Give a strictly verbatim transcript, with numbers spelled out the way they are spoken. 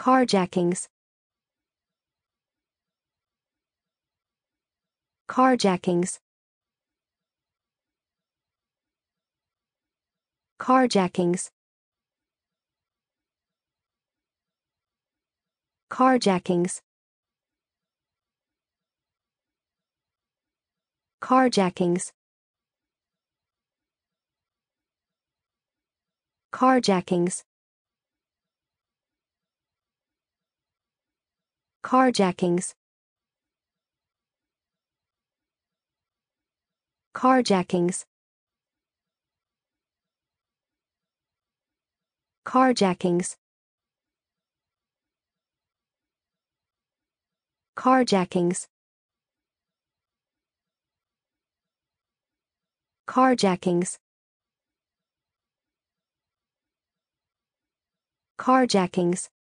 Carjackings. Carjackings. Carjackings. Carjackings. Carjackings. Carjackings. Carjackings. Carjackings. Carjackings. Carjackings. Carjackings. Carjackings.